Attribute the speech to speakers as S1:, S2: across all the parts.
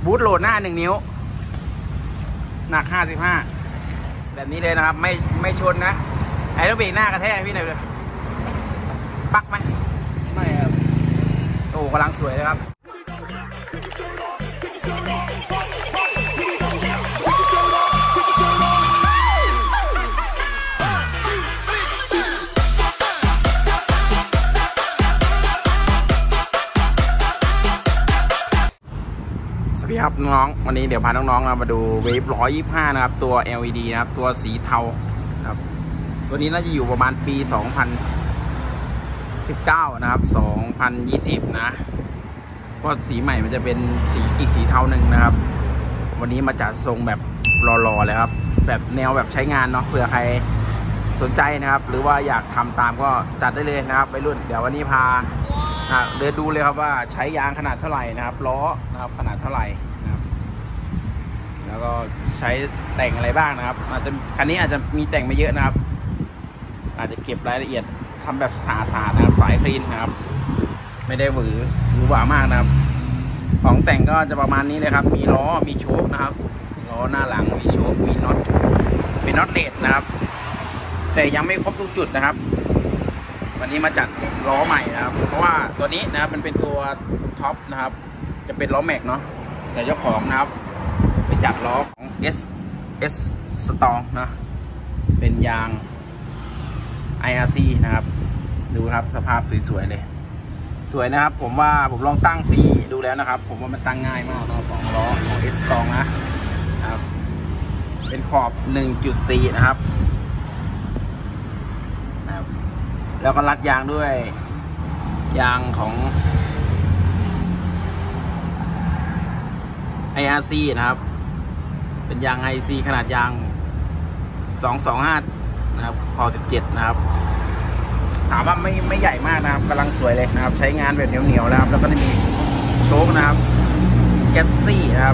S1: บูทโหลดหน้า1 นิ้วหนัก55แบบนี้เลยนะครับไม่ชนนะไอ้ต้องเบรกหน้ากระแทกพี่หน่อยเลยปักไหมไม่ครับโอ้กำลังสวยเลยครับสวัสดีครับน้องวันนี้เดี๋ยวพาน้องๆมาดูเวฟ125นะครับตัว LED นะครับตัวสีเทาครับตัวนี้น่าจะอยู่ประมาณปี2019นะครับ2020นะเพราะสีใหม่มันจะเป็นอีกสีเทาหนึ่งนะครับวันนี้มาจัดทรงแบบรอๆเลยครับแบบแนวแบบใช้งานเนาะเผื่อใครสนใจนะครับหรือว่าอยากทำตามก็จัดได้เลยนะครับไปรุ่นเดี๋ยววันนี้พาเดินดูเลยครับว่าใช้ยางขนาดเท่าไหร่นะครับล้อนะครับขนาดเท่าไหร่นะครับแล้วก็ใช้แต่งอะไรบ้างนะครับอาจจะคันนี้อาจจะมีแต่งไม่เยอะนะครับอาจจะเก็บรายละเอียดทำแบบสะอาดนะครับสายคลีนนะครับไม่ได้หวือหวามากนะครับของแต่งก็จะประมาณนี้เลยครับมีล้อมีโชคนะครับล้อหน้าหลังมีโชคมีน็อตเป็นน็อตเลดนะครับแต่ยังไม่ครบทุกจุดนะครับวันนี้มาจัดล้อใหม่นะครับเพราะว่าตัวนี้นะครับมันเป็นตัวท็อปนะครับจะเป็นล้อแม็กเนาะแต่เจ้าของนะครับไปจัดล้อของ S Strong นะเป็นยาง IRC นะครับดูครับสภาพสวยๆเลยสวยนะครับผมว่าผมลองตั้งสีดูแล้วนะครับผมว่ามันตั้งง่ายมากนะของล้อของ S Strong นะครับเป็นขอบ 1.4 นะครับแล้วก็รัดยางด้วยยางของ IRC นะครับเป็นยาง IRC ขนาดยาง225นะครับคอ17นะครับถามว่าไม่ใหญ่มากนะครับกำลังสวยเลยนะครับใช้งานแบบเหนียวๆนะครับแล้วก็จะมีโชคนะครับแกสซี่นะครับ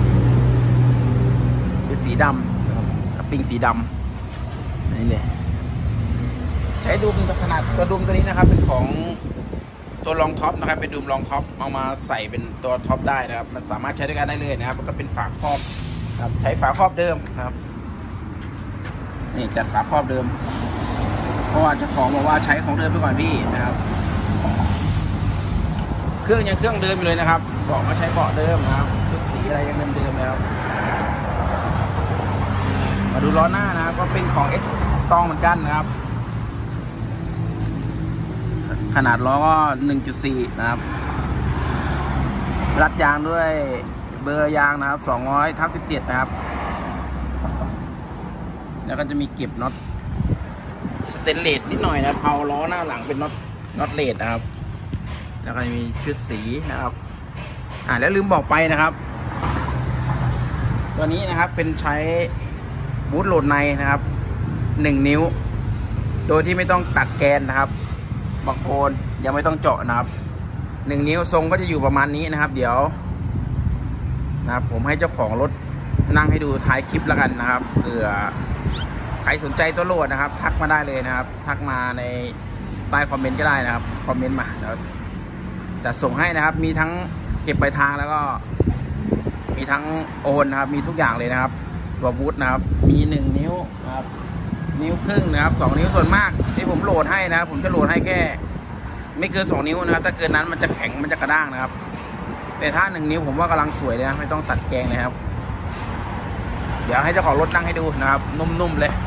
S1: เป็นสีดำกับปิ้งสีดำนี่เลยใช้ดุมขนาดตัวดุมตัวนี้นะครับเป็นของตัวรองท็อปนะครับเป็นดุมรองท็อปเอามาใส่เป็นตัวท็อปได้นะครับมันสามารถใช้ด้วยกันได้เลยนะครับมันก็เป็นฝาครอบครับใช้ฝาครอบเดิมครับนี่จัดฝาครอบเดิมเพราะว่าเจ้าของบอกว่าใช้ของเดิมไปก่อนพี่นะครับเครื่องยังเครื่องเดิมอยู่เลยนะครับบอกว่าใช้เบาะเดิมนะครับชุดสีอะไรยังเดิมๆเลยครับมาดูล้อหน้านะครับก็เป็นของ S Strong เหมือนกันนะครับขนาดล้อก็ 1.4 นะครับรัดยางด้วยเบอร์ยางนะครับ200/17นะครับแล้วก็จะมีเก็บน็อตสเตนเลสนิดหน่อยนะเผาล้อหน้าหลังเป็นน็อตเลสนะครับแล้วก็มีชุดสีนะครับแล้วลืมบอกไปนะครับตัวนี้นะครับเป็นใช้บูทโหลดในนะครับ1 นิ้วโดยที่ไม่ต้องตัดแกนนะครับบางคนยังไม่ต้องเจาะนะครับ1 นิ้วทรงก็จะอยู่ประมาณนี้นะครับเดี๋ยวนะครับผมให้เจ้าของรถนั่งให้ดูท้ายคลิปแล้วกันนะครับเผื่อใครสนใจตัวโหลดนะครับทักมาได้เลยนะครับทักมาในใต้คอมเมนต์ก็ได้นะครับคอมเมนต์มาแล้วจะส่งให้นะครับมีทั้งเก็บปลายทางแล้วก็มีทั้งโอนนะครับมีทุกอย่างเลยนะครับตัวบูทนะครับมี1 นิ้วนะครับนิ้วครึ่งนะครับ2 นิ้วส่วนมากที่ผมโหลดให้นะครับผมจะโหลดให้แค่ไม่เกิน2 นิ้วนะครับถ้าเกินนั้นมันจะแข็งมันจะกระด้างนะครับแต่ถ้า1 นิ้วผมว่ากำลังสวยเลยนะไม่ต้องตัดแกงเลยครับเดี๋ยวให้เจ้าของรถนั่งให้ดูนะครับนุ่มๆเลย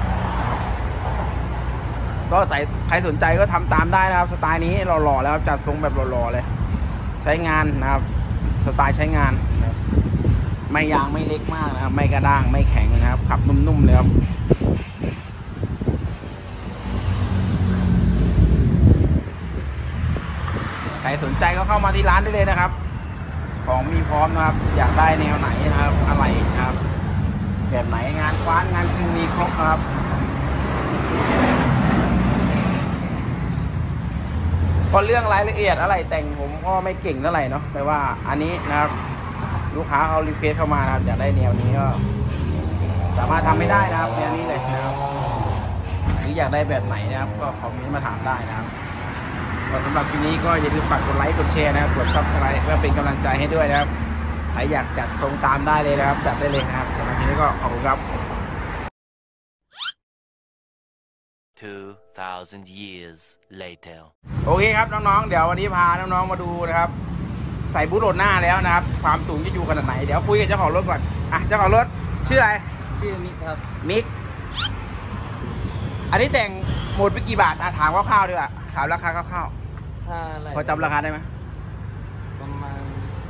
S1: ก็ใครสนใจก็ทำตามได้นะครับสไตล์นี้หล่อๆแล้วจัดทรงแบบหล่อๆเลยใช้งานนะครับสไตล์ใช้งานนะครับไม่ยางไม่เล็กมากนะครับไม่กระด้างไม่แข็งนะครับขับนุ่มๆเลยครับใครสนใจก็เข้ามาที่ร้านได้เลยนะครับของมีพร้อมนะครับอยากได้แนวไหนนะครับอะไรนะครับแบบไหนงานคว้านงานจริงมีครบนะครับพอเรื่องรายละเอียดอะไรแต่งผมก็ไม่เก่งเท่าไหร่เนาะแต่ว่าอันนี้นะครับลูกค้าเอารีเควสเข้ามานะครับอยากได้แนวนี้ก็สามารถทำไม่ได้นะครับแนวนี้เลยนะครับหรืออยากได้แบบไหนนะครับก็คอมเมนต์มาถามได้นะครับสำหรับคลิปนี้ก็อย่าลืมฝากกดไลค์กดแชร์นะครับกด Subscribe เพื่อเป็นกำลังใจให้ด้วยนะครับใครอยากจัดทรงตามได้เลยนะครับจัดได้เลยนะครับสำหรับทีนี้ก็ขอบคุณครับ
S2: 2,000 years later
S1: โอเคครับน้องๆเดี๋ยววันนี้พาน้องๆมาดูนะครับใส่บูทโหลดหน้าแล้วนะครับความสูงจะอยู่ขนาดไหนเดี๋ยวคุยกับเจ้าของรถก่อนอ่ะเจ้าของรถชื่ออะไร
S3: ชื่อมิกครับ
S1: มิกอันนี้แต่งหมดไปกี่บาทถามคร่าวๆดีกว่าถามราคาคร่าว
S3: ถ้าอะไร
S1: ๆพอจำราคาได้ไหม
S3: ประมาณ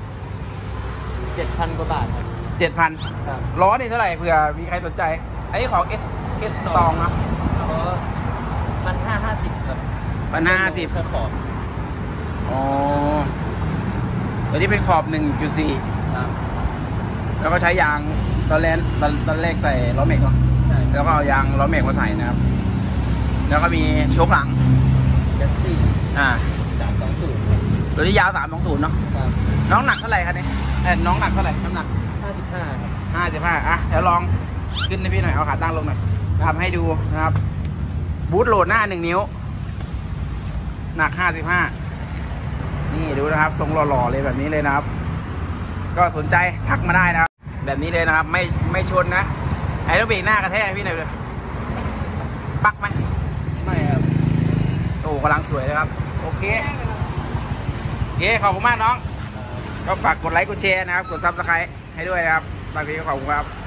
S3: 7,000 กว่าบาทครับ
S1: 7,000
S3: ครับ
S1: ล้อนี่เท่าไหร่เผื่อมีใครสนใจอันนี้ของ S Strong นะ
S3: เพราะ1,550ครับ
S1: 1,550
S3: แค่ขอบ
S1: อ๋อตัวนี้เป็นขอบ 1.4
S3: ครับ
S1: แล้วก็ใช้ยางตอนแรกใส่ล้อเมกเนาะ
S3: ใช่
S1: แล้วก็เอายางล้อเมกมาใส่นะครับแล้วก็มีโชคหลัง
S3: แก๊สซี่320
S1: ตัวนี้ยาว320เนาะ
S3: ครับ
S1: น้องหนักเท่าไหร่ครับเนี่ยน้องหนักเท่าไหร่น้ำหนัก
S3: 55ครับ
S1: 55อ่ะเดี๋ยวลองขึ้นให้พี่หน่อยเอาขาตั้งลงหน่อยทำให้ดูนะครับบูทโหลดหน้า1 นิ้วหนัก55นี่ดูนะครับทรงหล่อๆเลยแบบนี้เลยนะครับก็สนใจทักมาได้นะครับแบบนี้เลยนะครับไม่ชนนะไอ้ต้องเบรกหน้ากระแทกพี่หน่อยเลยปักไหม
S3: ไม่ครับ
S1: โอ้กำลังสวยเลยครับโอเคขอบคุณมากน้องก็ฝากกดไลค์กดแชร์นะครับกดซับสไครต์ให้ด้วยนะครับบางทีก็ขอบคุณครับ